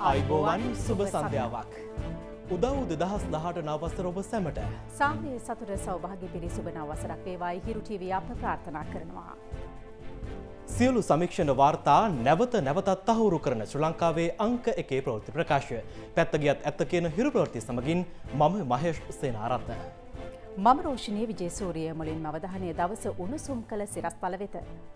ආයුබෝවන් සුබ සන්ධ්‍යාවක්. උදව් 2018 නව වසර ඔබ සැමට. සාමයේ සතුට සෞභාග්‍ය පිරි සුබ නව වසරක් වේවායි හිරු ටීවී අප ප්‍රාර්ථනා කරනවා. සියලු සමීක්ෂණ වාර්තා නැවත නැවතත් තහවුරු කරන ශ්‍රී ලංකාවේ අංක 1 ප්‍රවෘත්ති ප්‍රකාශය. පැත්ත ගියත් ඇත්ත කියන හිරු ප්‍රවෘත්ති සමගින් මම මහේෂ් සේනාරත්න. මම රෝෂිනී විජේසූරිය. මුලින්ම අවධානය දවස උණුසුම් කළ සිරස්තල වෙත.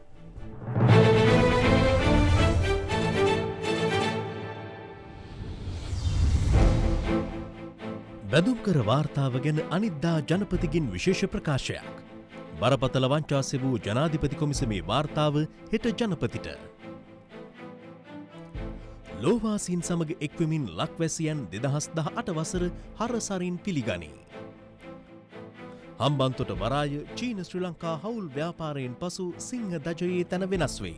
බැදුම්කර වාර්තාව ගැන අනිද්දා ජනපතිගෙන් විශේෂ ප්‍රකාශයක්. බරපතල වංචා සෙවූ ජනාධිපති කොමිසමේ වාර්තාව හෙට ජනපතිට. ලෝවාසීන් සමග එක්වෙමින් ලක්වැසියන් 2018 වසර හරසරින් පිළිගනී. හම්බන්තොට වරාය චීන ශ්‍රී ලංකා හවුල් ව්‍යාපාරයෙන් පසු සිංහ දජයේ තැන වෙනස් වෙයි.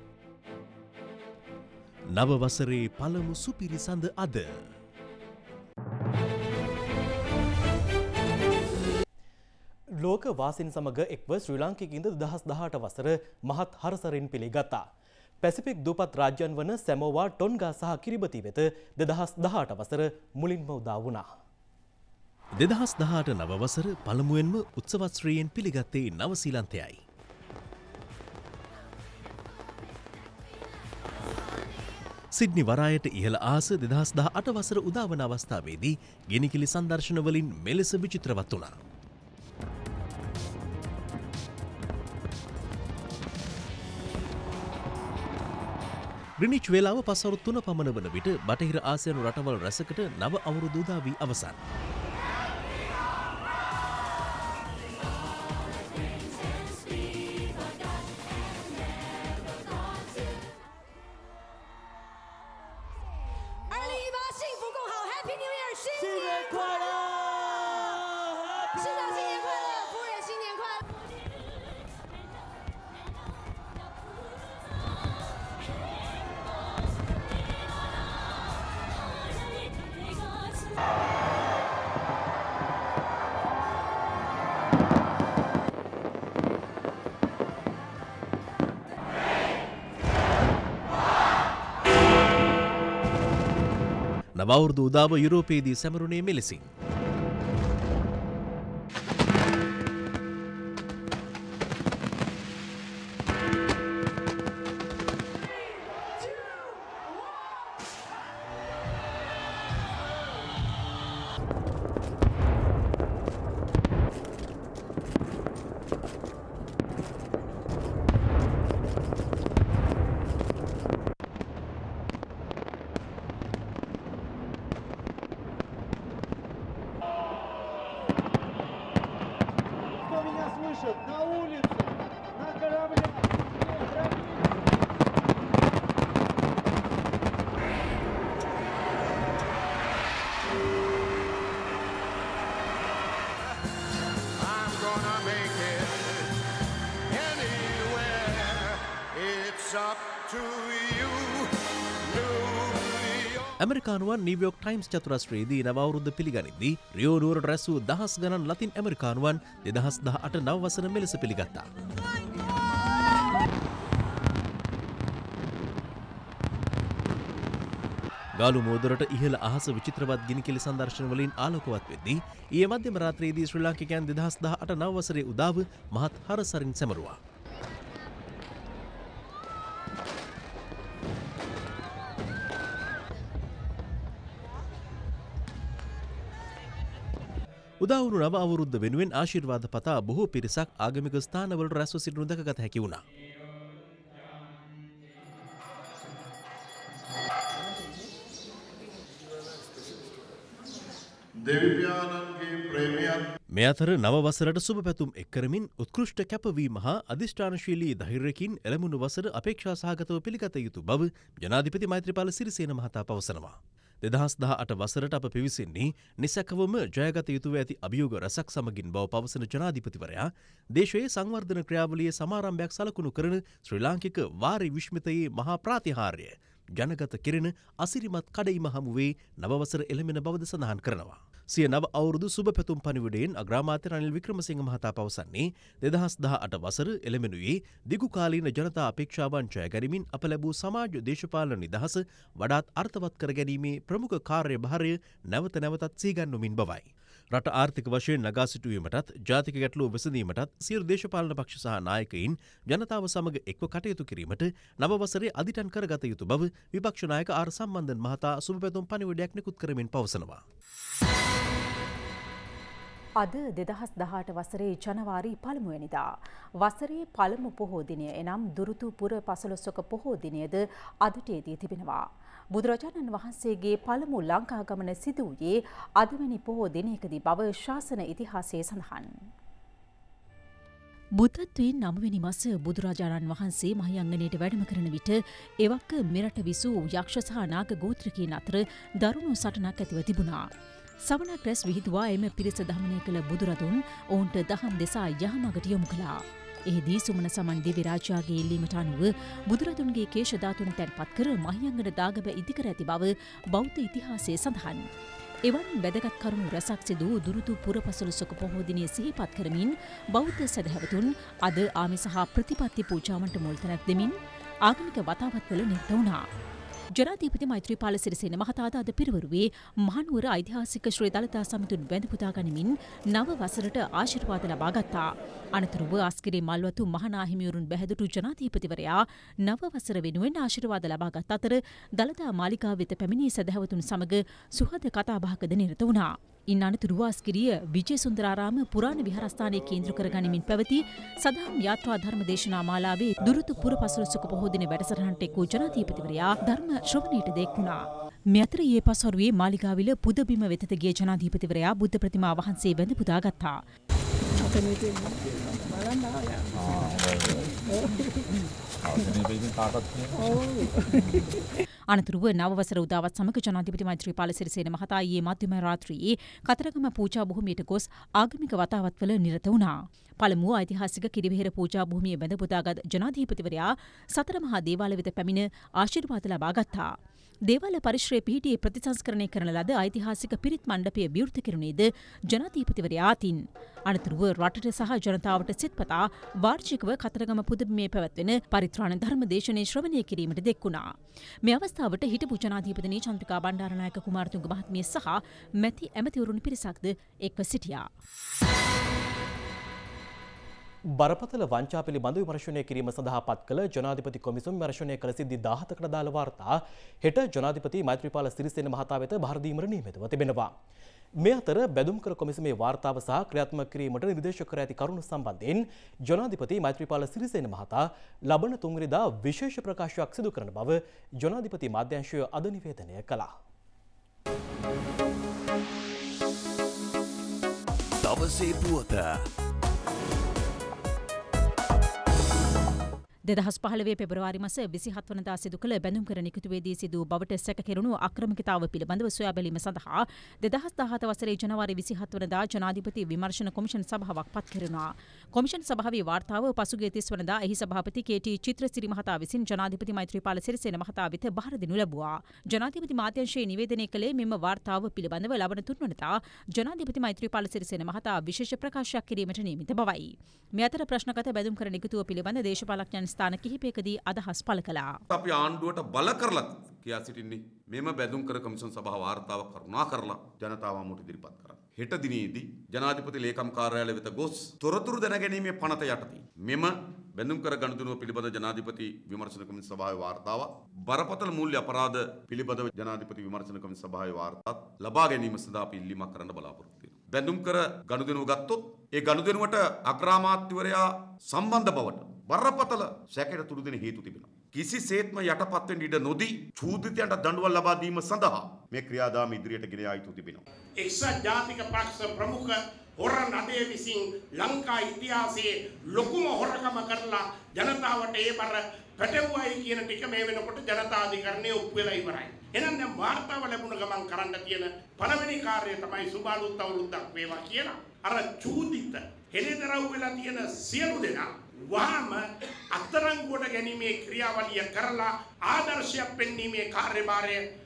නව වසරේ පළමු සුපිරි සඳ අද. ලෝක වාසීන් සමග එක්ව ශ්‍රී ලාංකිකින්ද 2018 වසර මහත් හරසරින් පිළිගත්තා. පැසිෆික් දූපත් රාජ්‍යයන් වන සැමෝවා, ටොන්ගා සහ කිරිබති වෙත 2018 වසර මුලින්ම උදා වුණා. 2018 නව වසර පළමුවෙන්ම උත්සවශ්‍රීයෙන් පිළිගත්තේ නවසීලන්තයයි. සිඩ්නි වරායට ඉහළ ආස 2018 වසර උදාවන අවස්ථාවේදී ගෙනිකිලි සංදර්ශනවලින් මෙලෙස විචිත්‍රවත් වුණා. ග්‍රීනිච් වේලාව පස්වරු 3 පමණ වන විට බටහිර ආසියානු රටවල් රැසකට නව අවුරුදු උදා වී අවසන්. නව අවුරුදු උදාව යුරෝපයේදී සැමරුණේ මෙලෙසින්. На улицу, на кораблях, I'm gonna make it anywhere. It's up to you. ඇමරිකානුවන් නිව්යෝක් ටයිම්ස් චතුරස්‍රයේදී නව අවුරුද්ද පිළිගනිද්දී රියෝ නුවරට රැස් වූ දහස් ගණන් ලතින් ඇමරිකානුවන් 2018 නව වසර මෙලෙස පිළිගත්තා. ගාලු මෝදරට ඉහළ අහස විචිත්‍රවත් ගිනිකෙලි සංදර්ශන වලින් ආලෝකවත් වෙද්දී ඊයේ මධ්‍යම රාත්‍රියේදී ශ්‍රී ලාංකිකයන් 2018 නව වසරේ උදාව මහත් හරසරින් සැමරුවා. උදාවුණු නව අවුරුද්ද වෙනුවෙන් ආශිර්වාද පතා බොහෝ පිරිසක් ආගමික ස්ථානවල රැස්ව සිටිනු දැකගත හැකි වුණා. මේ අතර නව වසරට සුබ පැතුම් එක් කරමින් උත්කෘෂ්ඨ කැපවීම හා අධිෂ්ඨානශීලී ධෛර්යකින් එළඹුණු වසර අපේක්ෂා සහගතව පිළිගත යුතු බව ජනාධිපති මෛත්‍රීපාල සිරිසේන මහතා පවසනවා. 2018 වසරට අප පිවිසෙන්නේ නිසැකවම ජයගත යුතුව ඇති අභියෝග රැසක් සමගින් බව පවසන ජනාධිපතිවරයා දේශයේ සංවර්ධන ක්‍රියාවලියේ සමාරම්භයක් සලකුණු කරන ශ්‍රී ලාංකික වාරි විශ්මිතයේ මහා ප්‍රාතිහාර්ය ජනගත කෙරෙන අසිරිමත් කඩයිම හමුවේ නව වසර එළඹෙන බවද සඳහන් කරනවා. සිය නව අවුරුදු සුබ පැතුම් පණිවිඩයෙන් අග්‍රාමාත්‍ය රනිල් වික්‍රමසිංහ මහතා පවසන්නේ 2018 වසර එළමෙනුයේ දිගුකාලීන ජනතා අපේක්ෂාවන් ජයගැනීමෙන් අප ලැබූ සමාජ දේශපාලන නිදහස වඩාත් අර්ථවත් කරගැනීමේ ප්‍රමුඛ කාර්යභාරය නැවත නැවතත් සීගන්වමින් බවයි. රට ආර්ථික වශයෙන් නගා සිටුවීමටත් ජාතික ගැටලුව විසඳීමටත් සියලු දේශපාලන පක්ෂ සහ නායකයින් ජනතාව සමග එක්ව කටයුතු කිරීමට නව වසරේ අදිටන් කරගත යුතු බව විපක්ෂ නායක ආර් සම්බන්ධන් මහතා සුබ පැතුම් පණිවිඩයක් නිකුත් කරමින් පවසනවා. අද 2018 වසරේ ජනවාරි 1 වෙනිදා වසරේ පළමු පොහෝ දිනය එනම් දුරුතු පුර පසළොස්වක පොහෝ දිනයද අදට යෙදී තිබෙනවා. බුදුරජාණන් වහන්සේගේ පළමු ලංකා ගමන සිදු වූයේ අදවැනි පොහෝ දිනයකදී බව ශාසන ඉතිහාසයේ සඳහන්. බුද්ධත්වයෙන් 9 වෙනි මස බුදුරජාණන් වහන්සේ මහියංගනයට වැඩම කරන විට එවක මෙරට විසූ යක්ෂ සහ නාග ගෝත්‍රිකයන් අතර දරුණු සටනක් ඇතිව තිබුණා. සවනක් රැස් විහිදුවා එම පිරිස දමනය කළ බුදුරදුන් ඔවුන්ට දහම් දෙසා යහමගට යොමු කළා. එහිදී සුමන සමන් දිව්‍ය රාජයාගේ ඉල්ලීමට අනුව බුදුරදුන්ගේ කේශ ධාතුන් තැන්පත් කර මහියංගන දාගැබ ඉදිකර ඇති බව බෞද්ධ ඉතිහාසයේ සඳහන්. එවන් වැදගත් කරුණු රැසක් සිදු දුරුතු පුර පසළොස්වක පොහෝ දිනය සිහිපත් කරමින් බෞද්ධ සැදැහැවතුන් අද ආමිස හා ප්‍රතිපත්ති පූජාවන්ට මුල් තැනක් දෙමින් ආගමික වතාවත්වල නිරත වුණා. ජනාධිපති මෛත්‍රීපාල සිරිසේන මහතාද අද පිරවරුවේ මහනුවර ඓතිහාසික ශ්‍රී දළදා සමිඳුන් වැඳ පුදා ගනිමින් නව වසරට ආශිර්වාද ලබා ගත්තා. අනතුරුව අස්ගිරි මල්වතු මහනාහිමිවරුන් බැහැදුටු ජනාධිපතිවරයා නව වසර වෙනුවෙන් ආශිර්වාද ලබාගත් අතර දළදා මාලිගාව වෙත පැමිණි සැදැහැවතුන් සමග සුහද කතාබහකද නිරත වුණා. ඉන් අනතුරුව අස්ගිරිය විජේසුන්දරාරාම පුරාණ විහාරස්ථානයේ කේන්ද්‍ර කර ගනිමින් පැවති සදහම් යාත්‍රා ධර්ම දේශනා මාලාවේ දුරුතු පුර පසළොස්වක පොහෝ දින වැඩසටහනට එක් වූ ජනාධිපතිවරයා ධර්ම ශ්‍රවණයට දෙක් වුණා. මේ අතර ඊයේ පස්වරුවේ මාලිගාවිල පුදබිම වෙතට ගිය ජනාධිපතිවරයා බුද්ධ ප්‍රතිමා වහන්සේ වැඳ පුදා ගත්තා. අනතුරුව නව වසර උදාවත් සමග ජනාධිපති මෛත්‍රීපාල සිරිසේන මහතා ඊයේ මධ්‍යම රාත්‍රියේ කතරගම පූජා භූමියට ගොස් ආගමික වතාවත්වල නිරත වුණා. පළමුව ඓතිහාසික කිරිවෙහෙර පූජා භූමිය වැඳ පුදාගත් ජනාධිපතිවරයා සතර මහා දේවාල වෙත පැමිණ ආශිර්වාද ලබා ගත්තා. දේවාල පරිශ්‍රයේ පිහිටි ප්‍රතිසංස්කරණය කරන ලද ඓතිහාසික පිරිත් මණ්ඩපය විවෘත කෙරුණේද ජනාධිපතිවරයා අතින්. අනතුරුව රටට සහ ජනතාවට සිත්පතා වාර්ෂිකව කතරගම පුදබිමේ පැවැත්වෙන පරිත්‍රාණ ධර්ම දේශනයේ ශ්‍රවණය කිරීමට දෙක් වුණා. මේ අවස්ථාවට හිටපු ජනාධිපතිනි චන්ද්‍රිකා බණ්ඩාරනායක කුමාරතුංග මහත්මිය සහ මැති ඇමතිවරුන් පිරිසක්ද එක්ව සිටියා. බරපතල වංචා පිළිබඳ විමර්ශනය කිරීම සඳහා පත් කළ ජනාධිපති කොමිසම විමර්ශනය කළ සිද්ධි 17කට අදාළ වාර්තා හෙට ජනාධිපති මෛත්‍රීපාල සිරිසේන මහතා වෙත බහර දීමට නියමිතව තිබෙනවා. මේ අතර බැදුම්කර කොමිසමේ වාර්තාව සහ ක්‍රියාත්මක කිරීමට නිර්දේශ කර ඇති කරුණු සම්බන්ධයෙන් ජනාධිපති මෛත්‍රීපාල සිරිසේන මහතා ලබන 3 වෙනිදා විශේෂ ප්‍රකාශයක් සිදු කරන බව ජනාධිපති මාධ්‍යංශය අද නිවේදනය කළා. දවසේ පුවත 2015 පෙබරවාරි මාස 27 වනදා සිදු කළ බැඳුම්කර නිකුතුවේදී සිදු බවට සැකකෙරුණු අක්‍රමිකතාව පිළිබඳව සොයා බැලීම සඳහා 2017 වසරේ ජනවාරි 27 වනදා ජනාධිපති විමර්ශන කොමිෂන් සභාවක් පත් කෙරුණා. කොමිෂන් සභාවේ වාර්තාව පසුගිය 30 වනදා එහි සභාපති කේ.ටී. චිත්‍රසිරි මහතා විසින් ජනාධිපති මෛත්‍රීපාල සිරිසේන මහතා වෙත බහර දෙනු ලැබුවා. ජනාධිපති මාධ්‍යංශයේ නිවේදනය කළේ මෙම වාර්තාව පිළිබඳව ලබන 3 වනදා ජනාධිපති මෛත්‍රීපාල සිරිසේන මහතා විශේෂ ප්‍රකාශයක් කිරීමට නියමිත බවයි. මේ අතර ප්‍රශ්නගත බැඳුම්කර නිකුතුව පිළිබඳ දේශපාලඥයන් ස්ථාන කිහිපයකදී අදහස් පළ කළා. අපි ආණ්ඩුවට බල කරලා කියා සිටින්නේ මෙම බැඳුම්කර කමිෂන් සභාව වාර්තාව කරුණා කරලා ජනතාව මුට ඉදිරිපත් කරන්න. හෙට දිනේදී ජනාධිපති ලේකම් කාර්යාලය වෙත ගොස් තොරතුරු දැනගැනීමේ පනත යටතේ මෙම බැඳුම්කර ගනුදෙනුව පිළිබඳ ජනාධිපති විමර්ශන කමිෂන් සභාවේ වාර්තාව බරපතල මූල්‍ය අපරාධ පිළිබඳව ජනාධිපති විමර්ශන කමිෂන් සභාවේ වාර්තාවත් ලබා ගැනීම සඳහා අපි ඉල්ලීමක් කරන්න බලාපොරොත්තු වෙනවා. බැඳුම්කර ගනුදෙනුව ගත්තොත් ඒ ගනුදෙනුවට අග්‍රාමාත්‍යවරයා සම්බන්ධ බවට බරපතල සැකයට තුඩු දෙන හේතු තිබෙනවා. කිසිසේත්ම යටපත් වෙන්න ඉඩ නොදී චූදිතයන්ට දඬුවම් ලබා දීම සඳහා මේ ක්‍රියාදාම ඉදිරියට ගෙන යා යුතු තිබෙනවා. එක්සත් ජාතික පක්ෂ ප්‍රමුඛ හොරන් අධේ විසින් ලංකා ඉතිහාසයේ ලොකුම හොරකම කරලා ජනතාවට ඒ බර පැටවුවයි කියන ටික මේ වෙනකොට ජනතා අධිකරණයේ ඔප්පු වෙලා ඉවරයි. එහෙනම් දැන් වාර්තාව ලැබුණ ගමන් කරන්න තියෙන පළවෙනි කාර්යය තමයි සුබාලුත් අවුරුද්දක් වේවා කියලා. අර චූදිත හෙළිදරව් වෙලා තියෙන සියලු දෙනා වහාම අත්තරංගුවට ගැනීමේ ක්‍රියාවලිය කරලා ආදර්ශයක් පෙන්වීමේ කාර්යභාරය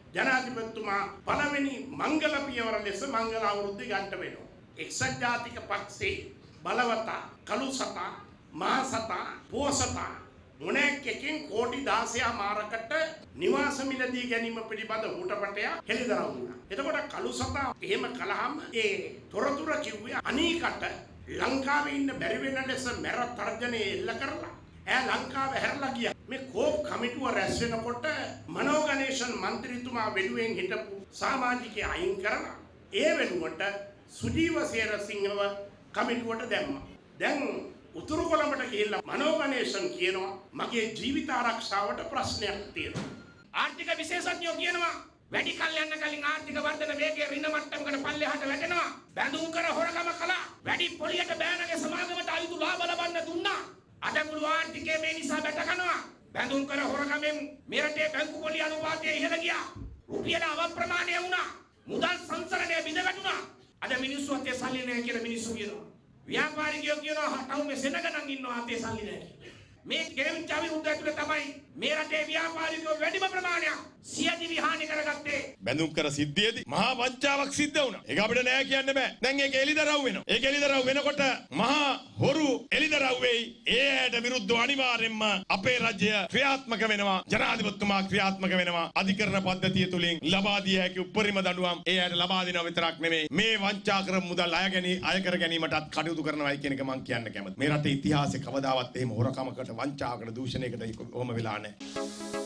ජනාධිපතිතුමා පළවෙනි මංගල පියවර ලෙස මංගල අවුරුද්ද ගන්න වෙනවා. එක්සත් ජාතික පක්ෂේ බලවතා, කළු සතා, මහ සතා, පෝසතා මොනෑක් එකකින් කෝටි 16 මාරකට නිවාස මිලදී ගැනීම පිළිබඳ හුටපටයක් හෙළිදරව් වුණා. එතකොට කළු සතා එහෙම කළාම ඒ තොරතුරු කිව්වේ අනීකට ලංකාවේ ඉන්න බැරි වෙන ලෙස මැර තර්ජනය එල්ල කරලා ඈ ලංකාව හැරලා ගියා. මේ කෝප් කමිටුව රැස් වෙනකොට මනෝ ගණේෂන් මන්ත්‍රීතුමා වෙනුවෙන් හිටපු සමාජිකයා අයින් කරලා ඒ වෙනුවට සුජීව සේරසිංහව කමිටුවට දැම්මා. දැන් උතුරු කොළඹට ගිහිල්ලා මනෝ ගණේෂන් කියනවා මගේ ජීවිත ආරක්ෂාවට ප්‍රශ්නයක් තියෙනවා. ආර්ථික විශේෂඥයෝ කියනවා වැඩි කල් යන කලින් ආර්ථික වර්ධන වේගය රින මට්ටමකට පල්ලෙහාට වැටෙනවා. බැඳුම් කර හොරකම කළා. වැඩි පොලියට බෑනගේ සමාගමට අයුතු ලාභ ලබන්න දුන්නා. අද මුළු ආර්ථිකය මේ නිසා බැට ගන්නවා. බැඳුම් කර හොරකමෙන් මේ රටේ බැංකු පොලි අනුපාතය ඉහළ ගියා. රුපියල අවප්‍රමාණය වුණා. මුදල් සංසරණය බිඳ වැටුණා. අද මිනිස්සු අතේ සල්ලි නැහැ කියලා මිනිස්සු කියනවා. ව්‍යාපාරිකයෝ කියනවා ටවුමේ සෙනගනම් ඉන්නවා අතේ සල්ලි නැහැ කියලා. මේ ගෙවිච්ච අවුරුද්ද ඇතුළේ තමයි මේ රටේ ව්‍යාපාරිකයෝ වැඩිම ප්‍රමාණයක් සියදිවි හානි කරගත්තේ. බැඳුම් කර සිද්ධියේදී මහා වංචාවක් සිද්ධ වුණා. ඒක අපිට නෑ කියන්න බෑ. දැන් ඒක එලිදරව් වෙනවා. ඒක එලිදරව් වෙනකොට මහා හොරු එලිදරව් වෙයි. ඒ ඇයට විරුද්ධව අනිවාර්යෙන්ම අපේ රජය ක්‍රියාත්මක වෙනවා. ජනාධිපතිතුමා ක්‍රියාත්මක වෙනවා. අධිකරණ පද්ධතිය තුලින් ලබා දිය හැකි උපරිම දඬුවම් ඒ ඇයට ලබා දෙනවා විතරක් නෙමෙයි. මේ වංචා කර මුදල් අය කර ගැනීමටත් කටයුතු කරනවායි කියන එක මම කියන්න කැමතියි. මේ රටේ ඉතිහාසයේ කවදාවත් එහෙම හොරකමකට වංචාවකට දූෂණයකට කොහොම වෙලා නැහැ.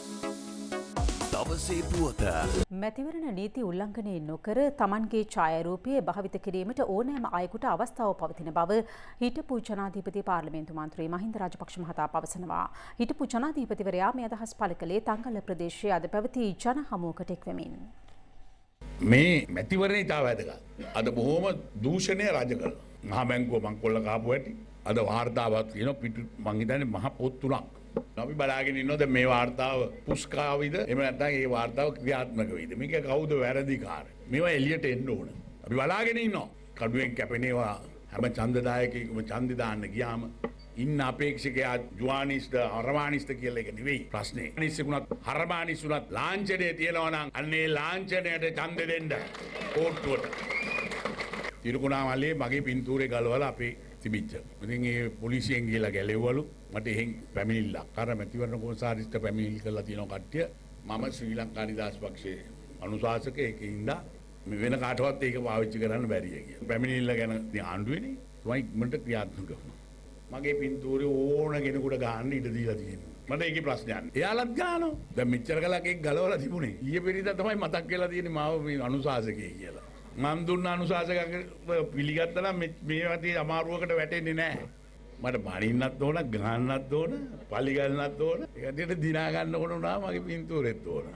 දවසේ පුවත. මැතිවරණ නීති උල්ලංඝනය නොකර තමන්ගේ ඡායාරූපය භාවිත කිරීමට ඕනෑම අයෙකුට අවස්ථාව පවතින බව හිටපු ජනාධිපති පාර්ලිමේන්තු මන්ත්‍රී මහින්ද රාජපක්ෂ මහතා පවසනවා. හිටපු ජනාධිපතිවරයා මේ අදහස් පළ කළේ තංගල්ල ප්‍රදේශයේ අද පැවති ජන හමුවකට එක්වෙමින්. මේ මැතිවරණය ඉතා වැදගත්. අද බොහොම දූෂණය රජ කරනවා. මහා බැංකුව මංකොල්ල කාපු ඇති. අද වාර්තාවක් තියෙනවා පිටු මං හිතන්නේ මහ පොත් 3ක්. අපි බලාගෙන ඉන්නොත් මේ වාර්තාව පුස්කාවිද එහෙම නැත්නම් ඒ වාර්තාව ක්‍රියාත්මක වෙයිද මේක කවුද වැරදිකාර මේවා එළියට එන්න ඕන අපි බලාගෙන ඉන්නවා කඩුවෙන් කැපෙනවා හැම ඡන්දදායකයෙකුම ඡන්දෙ දාන්න ගියාම ඉන්න අපේක්ෂකයා ජුවානිස්ට අරමානිස්ට කියලා එක නෙවෙයි ප්‍රශ්නේ අනිස්සුණත් හරමානිස්සුණත් ලාංඡනය තියනවා නම් අන්නේ ලාංඡනයට ඡන්දෙ දෙන්න කෝට්ටුවට තිරුකුණාමල්ලේ මගේ පින්තූරේ ගලවලා අපේ තිබිච්ච. ඉතින් ඒ පොලිසියෙන් ගිහලා ගැලෙව්වලු. මට එහෙන් පැමිණිල්ලක්. අර මැතිවරණ කොමසාරිස්ට පැමිණිලි කරලා තියෙන කට්ටිය මම ශ්‍රී ලංකා නිදහස් පක්ෂයේ අනුශාසක ඒකින්ද මේ වෙන කාටවත් ඒක පාවිච්චි කරන්න බැරිය කියලා. පැමිණිල්ල ගැන ආණ්ඩුවේනේ. තමයි ඉක්මනට ක්‍රියාත්මක වුණා. මගේ පින්තූරේ ඕන කෙනෙකුට ගහන්න ඉඩ දීලා තියෙනවා. මට ඒකේ ප්‍රශ්නයක් නෑ. එයාලත් ගහනවා. දැන් මෙච්චර කලක් ඒක ගලවලා තිබුණේ. ඊයේ පෙරේදා තමයි මතක් වෙලා තියෙන්නේ මාව මේ අනුශාසකයෙක් කියලා. මම දුන්න අනුශාසකක පිළිගත්තා නම් මේ වගේ අමාරුවකට වැටෙන්නේ නැහැ. මට බණින්නත් ඕන, ගහන්නත් ඕන, පලි ගන්නත් ඕන. ඒකට දිනා ගන්න ඕන වුණා මගේ පින්තූරෙත් ඕන.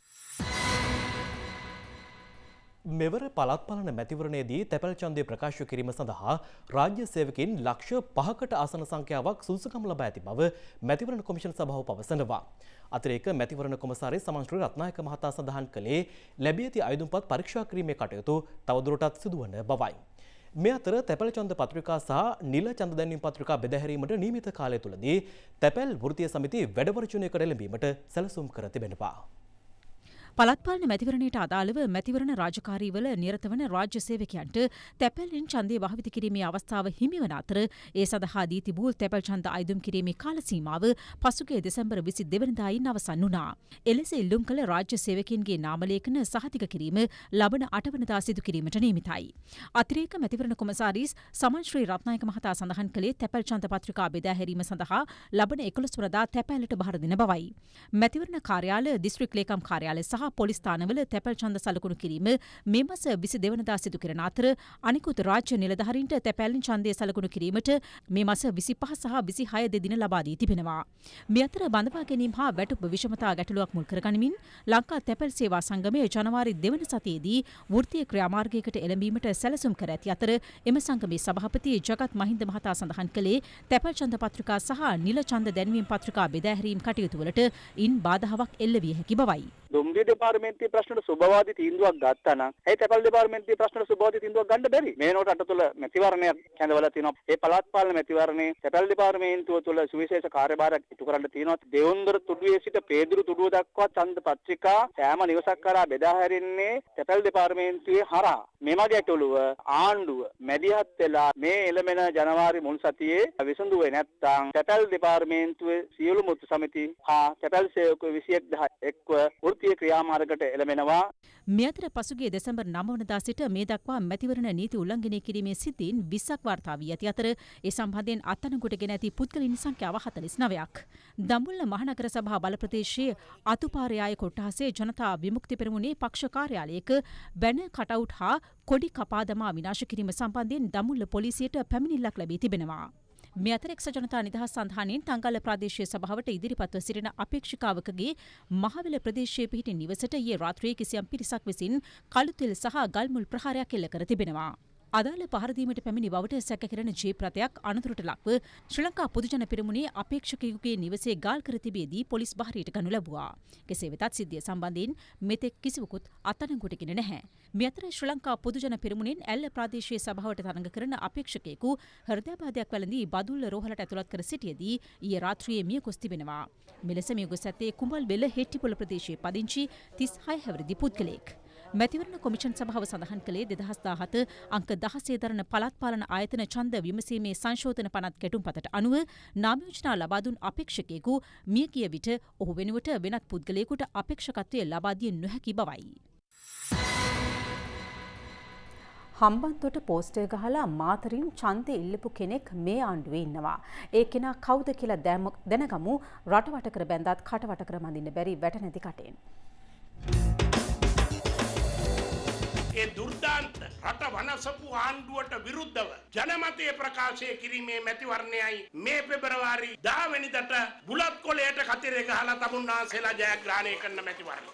මෙවර පළාත් පාලන මැතිවරණයේදී තැපැල් ඡන්දය ප්‍රකාශ කිරීම සඳහා රාජ්‍ය සේවකයන් ලක්ෂ 5කට ආසන සංඛ්‍යාවක් සුදුසුකම් ලබා ඇති බව මැතිවරණ කොමිෂන් සභාව පවසනවා. අතිරේක මැතිවරණ කොමසාරිස් සමන්ශ්‍රී රත්නායක මහතා සඳහන් කළේ ලැබී ඇති අයදුම්පත් පරීක්ෂා කිරීමේ කටයුතු තවදුරටත් සිදුවන බවයි. මේ අතර තැපැල් ඡන්ද පත්‍රිකා සහ නිල ඡන්ද දැන්වීම් පත්‍රිකා බෙදාහැරීමට නියමිත කාලය තුලදී තැපැල් වෘත්තීය සමිති වැඩවර්ජනයකට එළඹීමට සැලසුම් කර තිබෙනවා. පළාත් පාලන මැතිවරණයට අදාළව මැතිවරණ රාජකාරීවල නිරත වන රාජ්‍ය සේවකයන්ට තැපැල්ෙන් ඡන්දය භාවිත කිරීමේ අවස්ථාව හිමි වන අතර ඒ සඳහා දී තිබූ තැපැල් ඡන්ද අයදුම් කිරීමේ කාල සීමාව පසුගිය දෙසැම්බර් 22 වෙනිදායින් අවසන් වුණා. එලෙස ඉල්ලුම් කළ රාජ්‍ය සේවකයන්ගේ නාම ලේඛන සහතික කිරීම ලබන 8 වෙනිදා සිදු කිරීමට නියමිතයි. අතිරේක මැතිවරණ කොමසාරිස් සමන්ශ්‍රී රත්නායක මහතා සඳහන් කළේ තැපැල් ඡන්ද පත්‍රිකා බෙදා හැරීම සඳහා ලබන 11 වෙනිදා තැපැල්ලට බහර දෙන බවයි. මැතිවරණ කාර්යාලය, දිස්ත්‍රික් ලේකම් කාර්යාලය සහ පොලිස් ස්ථානවල තැපැල් ඡන්ද සලකුණු කිරීම මේ මාස 22 වෙනිදා සිදු කරන අතර අනිකුත් රාජ්‍ය නිලධාරීන්ට තැපැල්ෙන් ඡන්දය සලකුණු කිරීමට මේ මාස 25 සහ 26 දෙදින ලබා දී තිබෙනවා. මේ අතර බඳවා ගැනීම හා වැටුප් විෂමතා ගැටලුවක් මුල් කරගනිමින් ලංකා තැපැල් සේවා සංගමය ජනවාරි 2 වන සතියේදී වෘත්තීය ක්‍රියාමාර්ගයකට එළඹීමට සැලසුම් කර ඇති අතර එම සංගමේ සභාපති ජගත් මහින්ද මහතා සඳහන් කළේ තැපැල් ඡන්ද පත්‍රිකා සහ නිල ඡන්ද දැන්වීම් පත්‍රිකා බෙදා හැරීම් කටයුතු වලට ඉන් බාධාවක් එල්ල විය හැකි බවයි. දුම්රිය දෙපාර්තමේන්තුවේ ප්‍රශ්නට සුබවාදී තීන්දුවක් ගත්තා නම් ඒ තැපැල් දෙපාර්තමේන්තුවේ ප්‍රශ්නට සුබවාදී තීන්දුවක් ගන්න බැරි. මේ නෝට අට තුළ මැතිවරණයක් කැඳවලා තියෙනවා. ඒ පළාත් පාලන මැතිවරණේ තැපැල් දෙපාර්තමේන්තුව තුළ සුවිශේෂ කාර්යභාරයක් ඉටු කරන්න තියෙනවා. දෙවොන්දර තුඩුවේ සිට පේදුරු තුඩුව දක්වා ඡන්ද පත්‍රිකා සෑම නිවසක් කරා බෙදා හැරෙන්නේ තැපැල් දෙපාර්තමේන්තුවේ හරහා. මෙම ගැටලුව ආණ්ඩුව මැදිහත් වෙලා මේ එළමෙන ජනවාරි මුල් සතියේ විසඳුවේ නැත්නම් තැපැල් දෙපාර්තමේන්තුවේ සියලු මුත්තු සමිති හා තැපැල් සේවකයෝ 21 එක්ව වෘත්තීය ක්‍රියාමාර්ගකට එළමෙනවා. මේ අතර පසුගිය දෙසැම්බර් 9 වනදා සිට මේ දක්වා මැතිවරණ නීති උල්ලංඝනය කිරීමේ සිද්ධීන් 20ක් වාර්තා වී ඇති අතර ඒ සම්බන්ධයෙන් අත්අඩංගුවටගෙන ඇති පුද්ගලයන් සංඛ්‍යාව 49ක්. දඹුල්ල මහනගර සභා බල ප්‍රදේශයේ අතුපාරයාය කොට්ටාසේ ජනතා විමුක්ති පෙරමුණේ පක්ෂ කාර්යාලයක බැනර් කටවුට් හා කොඩි කපා දමා විනාශ කිරීම සම්බන්ධයෙන් දඹුල්ල පොලිසියට පැමිණිල්ලක් ලැබී තිබෙනවා. මේ අතර එක්සත් ජනතා නිදහස් සන්ධානයෙන් තංගල්ල ප්‍රාදේශීය සභාවට ඉදිරිපත්ව සිටින අපේක්ෂිකාවකගේ මහවැල ප්‍රදේශයේ පිහිටි නිවසට ඊයේ රාත්‍රියේ කිසියම් පිරිසක් විසින් කළුතෙල් සහ ගල්මුල් ප්‍රහාරයක් එල්ල කර තිබෙනවා. අදාළ පහරදීමට පැමිණි බවට සැකකරන ජීප් රථයක් අනතුරට ලක්ව ශ්‍රී ලංකා පොදුජන පෙරමුණේ අපේක්ෂකයෙකුගේ නිවසේ ගාල් කර තිබියදී පොලිස් බහරයට ගනු ලැබුවා. කෙසේ වෙතත් සිද්ධිය සම්බන්ධයෙන් මෙතෙක් කිසිවකුත් අත්අඩංගුවටගෙන නැහැ. මේ අතර ශ්‍රී ලංකා පොදුජන පෙරමුණෙන් ඇල්ල ප්‍රාදේශීය සභාවට තරඟ කරන අපේක්ෂකයෙකු හෘදයාබාධයක් වැළඳී බදුල්ල රෝහලට ඇතුළත් කර සිටියදී ඊයේ රාත්‍රියේ මිය ගොස් තිබෙනවා. මෙලෙස මිය ගොස් ඇත්තේ කුඹල්වෙල හෙට්ටිපොළ ප්‍රදේශයේ පදිංචි 36 හැවිරිදි පුද්ගලයෙක්. මැතිවරණ කොමිෂන් සභාව සඳහන් කළේ 2017 අංක 16 දරන පළාත් පාලන ආයතන ඡන්ද විමසීමේ සංශෝධන පනත් ගැටුම්පතට අනුව නාමයෝජනා ලබා දුන් අපේක්ෂකයෙකු මිය ගිය විට ඔහු වෙනුවට වෙනත් පුද්ගලයෙකුට අපේක්ෂකත්වය ලබා දිය නොහැකි බවයි. හම්බන්තොට පෝස්ටර් ගහලා මාතරින් ඡන්දෙ ඉල්ලපු කෙනෙක් මේ ආණ්ඩුවේ ඉන්නවා. ඒ කෙනා කවුද කියලා දැනගමු. රටවට කර බැඳත් කටවට කර මඳින්න බැරි වැට නැති කටෙන්. ඒ දුර්දාන්ත රට වනසපු ආණ්ඩුවට විරුද්ධව ජනමතය ප්‍රකාශය කිරීමේ මැතිවරණයයි මේ පෙබරවාරි 10 වෙනිදාට බුලත් කොළයට කතරේ ගහලා තමුන්නාන්සේලා ජයග්‍රහණය කරන මැතිවරණය.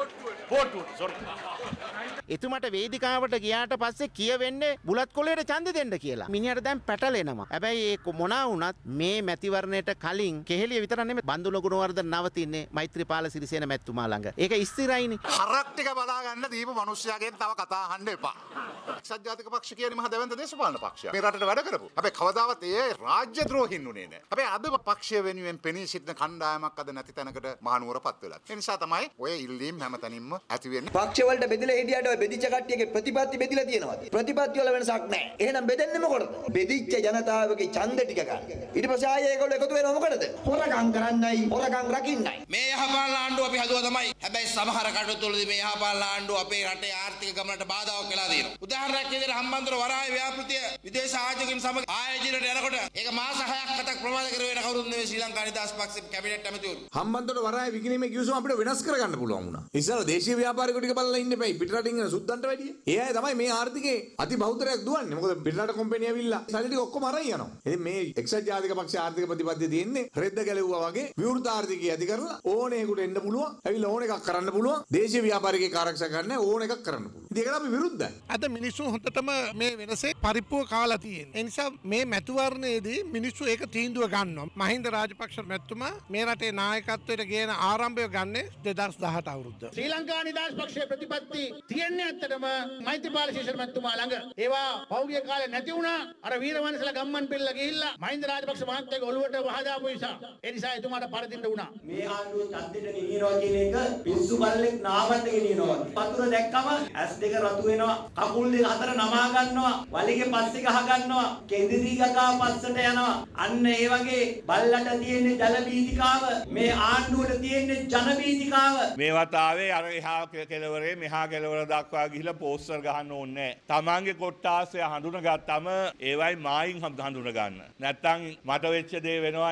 එතුමට වේදිකාවට ගියාට පස්සේ කියවෙන්නේ බුලත් කොළයට ඡන්ද දෙන්න කියලා. මිනිහට දැන් පැටලෙනවා. හැබැයි ඒ මොනා වුණත් මේ මැතිවරණයට කලින් කෙහෙලිය විතර නෙමෙයි බන්දුල ගුණවර්ධන නවතින්නේ මෛත්‍රීපාල සිරිසේන මැතිතුමා ළඟ. ඒක ස්ථිරයිනේ. හරක් ටික බලා ගන්න දීපු මිනිස්සයාගෙන් තව කතා අහන්න එපා. එක්සත් ජාතික පක්ෂ කියන්නේ මහ දැවැන්ත දේශපාලන පක්ෂයක්. මේ රටට වැඩ කරපු. හැබැයි කවදාවත් ඒ රාජ්‍ය ද්‍රෝහින් උනේ නැහැ. හැබැයි අද පක්ෂය වෙනුවෙන් පෙනී සිටින කණ්ඩායමක් අද නැති තැනකට මහනුවරපත් වෙලා. ඒ නිසා තමයි ඔය ඉල්ලීම් හැමතැනින්ම ඇති වෙන්නේ. පක්ෂ වලට බෙදලා හිටියට ඔය බෙදිච්ච කට්ටියගේ ප්‍රතිපත්ති බෙදලා තියෙනවද? ප්‍රතිපත්ති වල වෙනසක් නැහැ. එහෙනම් බෙදන්නේ මොකටද? බෙදිච්ච ජනතාවගේ ඡන්ද ටික ගන්න. ඊට පස්සේ ආයේ ඒගොල්ලෝ එකතු වෙනව මොකටද? හොරකම් කරන්නයි, හොරකම් රකින්නයි. මේ යහපාලන ආණ්ඩුව අපි හදුවා තමයි. හැබැයි සමහර කටයුතුවලදී මේ යහපාලන ආණ්ඩුව අපේ රටේ ආර්ථික ගමනට බාධාවක් වෙලා තියෙනවා. උදාහරණයක් විදිහට හම්බන්තොට වරාය ව්‍යාපෘතිය විදේශ ආයෝජකයන් සමග ආයෝජනයට යනකොට ඒක මාස 6ක් 7ක් ප්‍රමාද කර වෙන කවුරුත් නෙවෙයි ශ්‍රී ලංකා නිදහස් පක්ෂේ කැබිනට් ඇමතිවරු. හම්බන්තොට වරාය විකිණීමේ කිවිසුම අපිට වෙනස් කරගන්න පුළුවන් වුණා. ඉස්සර දේශීය ව්‍යාපාරිකයෝ ටික බලලා ඉන්න එපයි. පිටරටින් එන සුද්දන්ට වැඩිය. ඒ අය තමයි මේ ආර්ථිකේ අති බහුතරයක් දුවන්නේ. මොකද පිටරට කොම්පැනි ඇවිල්ලා සල්ලි ටික ඔක්කොම අරන් යනවා. ඉතින් මේ එක්සත් ජාතික පක්ෂ ආර්ථික ප්‍රතිපත්තිය තියෙන්නේ රෙද්ද ගැලෙව්වා වගේ විවෘත ආර්ථිකය ඇති කරලා ඕනෙකට එන්න පුළුවන්. ඇවිල්ලා ඕන එකක් කරන්න පුළුවන්. දේශීය ව්‍යාපාරිකයෙක් ආරක්ෂා කරන්න ඕන එකක් කරන්න පුළුවන්. ඉතින් ඒකට අපි විරුද්ධයි. අද මිනිස්සු හොඳටම මේ වෙනසේ පරිප්පුව කාලා තියෙනවා. ඒ නිසා මේ මැතිවරණයේදී මිනිස්සු ඒක තීන්දුව ගන්නවා. මහින්ද රාජපක්ෂ මැතිතුමා මේ රටේ නායකත්වයට ගේන ආරම්භය ගන්නේ 2018 අවුරුද්ද. ශ්‍රී ලංකා නිදහස් පක්ෂයේ ප්‍රතිපත්ති තියෙන්නේ ඇත්තටම මෛත්‍රීපාල සිරිසේන මැතිතුමා ළඟ. ඒවා පෞද්ගලික කාලේ නැති වුණා. අර වීරවංශලා ගම්මන් පිල්ල ගිහිල්ලා මහින්ද රාජපක්ෂ මහත්තයාගේ ඔළුවට වහදාපු නිසා. ඒ නිසා එතුමාට පරදින්න වුණා. මේ ආණ්ඩුව ඡන්දෙට ගෙනියනවා කියන එක පිස්සු බල්ලෙක් නාවන්න ගෙනියනවා. වතුර දැක්කම ඇස් දෙක රතු වෙනවා. කකුල් දෙක හතර නමා ගන්නවා. වලිගේ පස්සේ ගහ ගන්නවා. කෙඳිරි ගගා පස්සට යනවා. අන්න ඒ වගේ බල්ලට තියෙන්නේ ජල බීතිකාව. මේ ආණ්ඩුවට තියෙන්නේ ජන බීතිකාව. මේ වතාවේ අර එහා කෙළවරේ මෙහා කෙළවර දක්වා ගිහිලා පෝස්ටර් ගහන්න ඕනේ නැහැ. තමන්ගේ කොට්ටාසය හඳුනගත්තම ඒවයි මායින් හඳුන ගන්න. නැත්තම් මට වෙච්ච දේ වෙනවා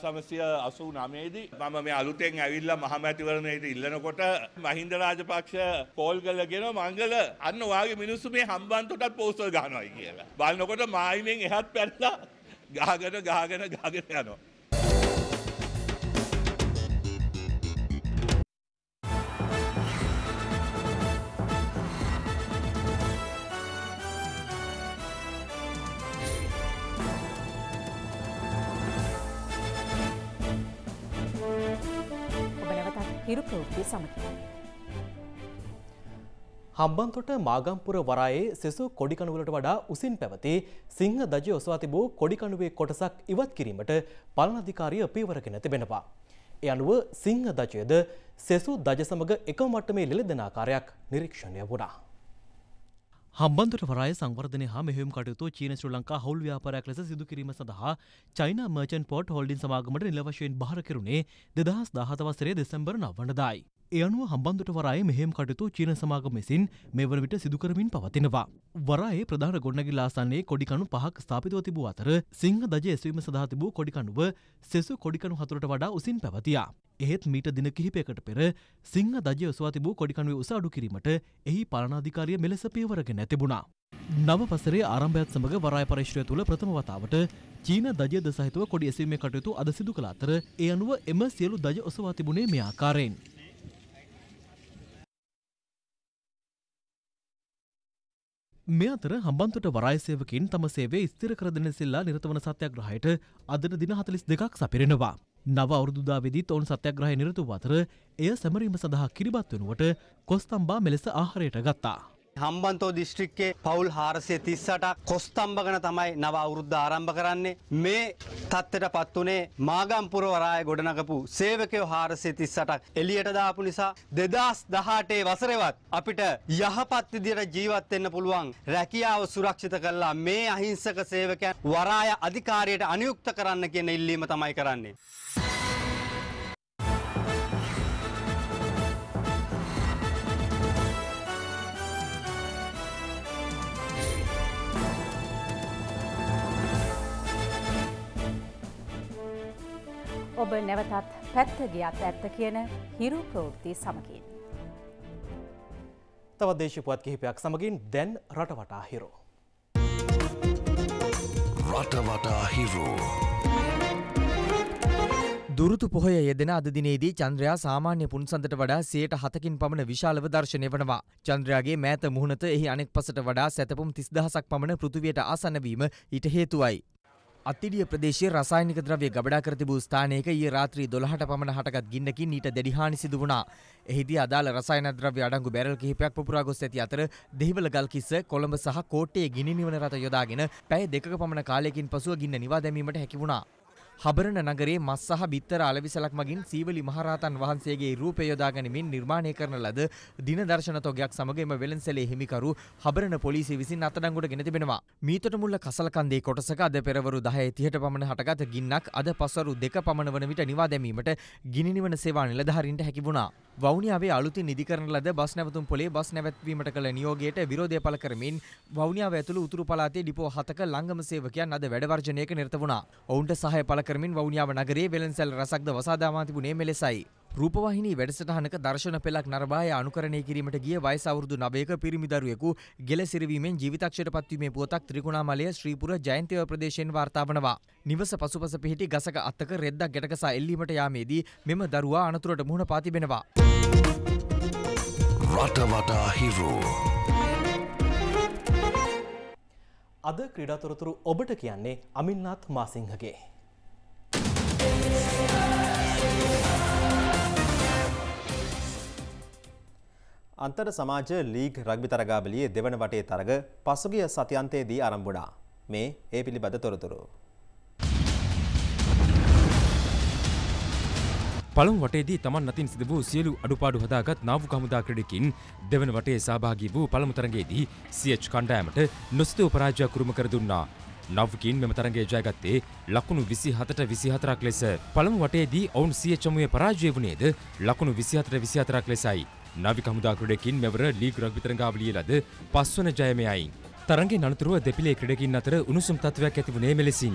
1989 දී මම මේ අලුතෙන් ඇවිල්ලා මහමැතිවරණයට ඉල්ලනකොට මහින්ද රාජපක්ෂ කෝල් කරලාගෙන මංගල අන්න වාගේ මිනිස්සු මේ හම්බන්තොටත් පෝස්ටර් ගහනවායි කියලා. බලනකොට මායිමෙන් එහත් පැනලා ගහගෙන යනවා. හිරු ප්‍රවෘත්ති සමගින් හම්බන්තොට මාගම්පුර වරායේ සෙසු කොඩිකණුවලට වඩා උසින් පැවති සිංහ දජය ඔසවා තිබූ කොඩිකණුවේ කොටසක් ඉවත් කිරීමට පාලන අධිකාරිය පියවරගෙන තිබෙනවා. ඒ අනුව සිංහ දජයද සෙසු දජ සමග එකම මට්ටමේ ලෙලදෙන ආකාරයක් නිරීක්ෂණය වුණා. හම්බන්තොට වරායේ සංවර්ධනය හා මෙහෙයුම් කටයුතු චීන ශ්‍රී ලංකා හවුල් ව්‍යාපාරයක් ලෙස සිදු කිරීම සඳහා චයිනා මර්චන්ට් පෝර්ට් හෝල්ඩින් සමාගමට නිල වශයෙන් බහර කෙරුණේ 2017 වසරේ දෙසැම්බර් 9 වනදායි. ඒ අනුව හම්බන්තොට වරායේ මෙහෙයුම් කටයුතු චීන සමාගම විසින් මේ වන විට සිදු කරමින් පවතිනවා. වරායේ ප්‍රධාන ගොඩනැගිල්ල ආසන්නයේ කොඩිකණු 5ක් ස්ථාපිතව තිබූ අතර සිංහ දජය එසවීම සඳහා තිබූ කොඩිකණුව සෙසු කොඩිකණු 4ට වඩා උසින් පැවතියා. එහෙත් මීට දින කිහිපයකට පෙර සිංහ දජය ඔසවා තිබූ කොඩිකණුවේ උස අඩු කිරීමට එහි පාලනාධිකාරිය මෙලෙස පියවරගෙන තිබුණා. නව වසරේ ආරම්භයත් සමග වරාය පරිශ්‍රය තුළ ප්‍රථම වතාවට චීන දජයද සහිතව කොඩි එසවීමේ කටයුතු අද සිදු කළ අතර ඒ අනුව එම සියලු දජ ඔසවා තිබුණේ මේ ආකාරයෙන්. මේ අතර හම්බන්තොට වරාය සේවකයින් තම සේවය ස්ථිර කර දෙන සිල්ලා නිරත වන සත්‍යග්‍රහයට අදට දින 42ක් සපිරෙනවා. නව අවුරුදුදාවේදී ඔවුන් සත්‍යග්‍රහය නිරත වූ අතර එය සැමරීම සඳහා කිරිබත් වෙනුවට කොස්තම්බා මෙලෙස ආහාරයට ගත්තා. හම්බන්තෝ දිස්ත්‍රික්කයේ පවුල් 438ක් කොස්තම්බ ගැන තමයි නව අවුරුද්ද ආරම්භ කරන්නේ. මේ තත්ත්වයටපත් උනේ මාගම්පුර වරාය ගොඩනගපු සේවකයෝ 438ක් එළියට දාපු නිසා 2018 වසරේවත් අපිට යහපත් විදියට ජීවත් වෙන්න පුළුවන් රැකියාව සුරක්ෂිත කරලා මේ අහිංසක සේවකයන් වරාය අධිකාරියට අනුයුක්ත කරන්න කියන ඉල්ලීම තමයි කරන්නේ. ඔබ නැවතත් පැත්ත ගියත් ඇත්ත කියන හිරු ප්‍රවෘත්ති සමගින්. තවත් දේශීය පුවත් කිහිපයක් සමගින් දැන් රටවටා හිරු. රටවටා හිරු. දුරුතු පොහොය යෙදෙන අද දිනේදී චන්ද්‍රයා සාමාන්‍ය පුන්සඳට වඩා 7%කින් පමණ විශාලව දර්ශනය වනවා. චන්ද්‍රයාගේ මෑත මුහුණත එහි අනෙක් පසට වඩා සැතපුම් 30000ක් පමණ පෘථිවියට ආසන්න වීම ඊට හේතුවයි. අත්තිඩිය ප්‍රදේශයේ රසායනික ද්‍රව්‍ය ගබඩා කර තිබූ ස්ථානයක ඊයේ රාත්‍රී 12ට පමණ හටගත් ගින්නකින් ඊට දැඩි හානි සිදු වුණා. එහිදී අදාළ රසායන ද්‍රව්‍ය අඩංගු බැරල් කිහිපයක් පුපුරා ගොස් ඇති අතර දෙහිවල ගල්කිස්ස කොළඹ සහ කෝට්ටේ ගිනි නිවන රථ යොදාගෙන පැය 2ක පමණ කාලයකින් පසුව ගින්න නිවා දැමීමට හැකි වුණා. හබරණ නගරයේ මස් සහ බිත්තර අලවිසලක් මගින් සීවලි මහරහතන් වහන්සේගේ රූපය යොදා ගැනීමෙන් නිර්මාණය කරන ලද දින දර්ශන තොගයක් සමග එම වෙළඳසැලේ හිමිකරු හබරණ පොලිසිය විසින් අත්අඩංගුවට ගෙන තිබෙනවා. මීතොට මුල්ල කසලකන්දේ කොටසක අද පෙරවරු 10:30ට පමණ හටගත් ගින්නක් අද පස්වරු 2 පමණ වන විට නිවා දැමීමට ගිනි නිවන සේවා නිලධාරීන්ට හැකි වුණා. වවුනියාවේ අලුතින් නිදි කරන ලද බස් නැවතුම් පොලේ බස් නැවැත්වීමට කළ නියෝගයට විරෝධය පළ කරමින් වවුනියාව ඇතුළු උතුරු පළාතේ ඩිපෝ 7ක ලංගම සේවකයන් අද වැඩ වර්ජනයක නිරත වුණා. ඔවුන්ට සහාය පළ කරමින් වවුනියාව නගරයේ වෙළඳසැල් රසක්ද වසාදාමා තිබුණේ මෙලෙසයි. රූපවාහිනී වැඩසටහනක දර්ශන පෙළක් නරඹා අනුකරණය කිරීමට ගිය වයස අවුරුදු 9ක පිරිමි දරුවෙකු ගෙලසිරවීමෙන් ජීවිතක්ෂයට පත්වීමේ පුවතක් ත්‍රිකුණාමලය ශ්‍රීපුර ජයන්තිව ප්‍රදේශයෙන් වාර්තා වනවා. නිවස පසුපස පිහිටි ගසක අත්තක රෙද්දක් ගැටගසා එල්ලීමට යාමේදී මෙම දරුවා අනතුරට මුහුණ පා තිබෙනවා. රටවටා හිරු. අද ක්‍රීඩා තොරතුරු ඔබට කියන්නේ අමින්නාත් මාසිංහගේ. අන්තර් සමාජ ලීග් රග්බි තරගාවලියේ දෙවන වටේ තරග පසුගිය සතියන්තයේදී ආරම්භ වුණා. මේ ඒ පිළිබඳ තොරතුරු. පළමු වටේදී තමන් අතින් සිදු වූ සියලු අඩුපාඩු හදාගත් නාවුක හමුදා ක්‍රීඩකින් දෙවන වටේ සහභාගී වූ පළමු තරගයේදී CH කණ්ඩායමට නොසිතූ පරාජයක් උරුම කර දුන්නා. නව්කින් මෙම තරගය ජයගත්තේ ලකුණු 27ට 24ක් ලෙස. පළමු වටේදී ඔවුන් CH හමුවේ පරාජය වුණේද ලකුණු 27ට 24ක් ලෙසයි. නාවික හමුදා ක්‍රීඩකින් මෙවර ලීග් රග්බි තරගාවලියේ ලද 5 වන ජයමයයි. තරගයෙන් අනතුරුව දෙපිලේ ක්‍රීඩකින් අතර උණුසුම් තත්ත්වයක් ඇති වුණේ මෙලෙසින්.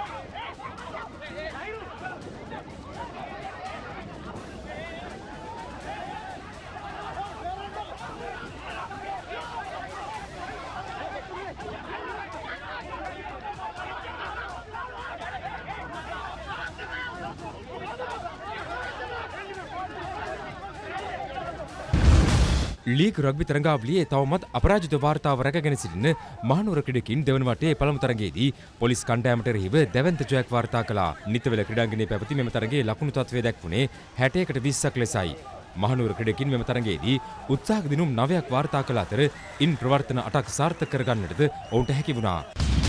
ලීග් රග්බි තරගාවලියේ තවමත් අපරාජිත වාර්තාව රැකගෙන සිටින මහනුවර ක්‍රීඩකින් දෙවන වටේ පළමු තරගයේදී පොලිස් කණ්ඩායමට එරෙහිව දැවැන්ත ජයක් වාර්තා කළා. නිතවල ක්‍රීඩාංගණයේ පැවති මෙම තරගයේ ලකුණු තත්ත්වය දැක්වුණේ 60කට 20ක් ලෙසයි. මහනුවර ක්‍රීඩකින් මෙම තරගයේදී උත්සාහ දිනුම් 9ක් වාර්තා කළ අතර ඉන් ප්‍රවර්තන 8ක් සාර්ථක කරගන්නටද ඔවුන්ට හැකි වුණා.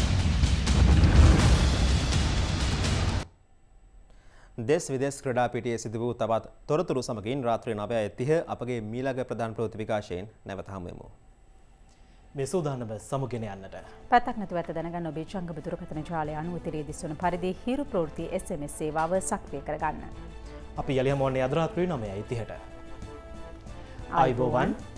දේශ විදේශ ක්‍රීඩා පිටියේ සිදු වූ තවත් තොරතුරු සමගින් රාත්‍රී 9:30 අපගේ මීළඟ ප්‍රධාන ප්‍රවෘත්ති විකාශයෙන් නැවත හමු වෙමු. මේ සූදානම සමුගෙන යන්නට. පැත්තක් නැතුව ඇත දැනගන්න ඔබේ ජංගම දුරකථන ජාලය අනුව තිරේ දිස්වන පරිදි හිරු ප්‍රවෘත්ති SMS සේවාව සක්‍රිය කරගන්න. අපි යලි හමුවන්නේ අද රාත්‍රී 9:30ට. ආයුබෝවන්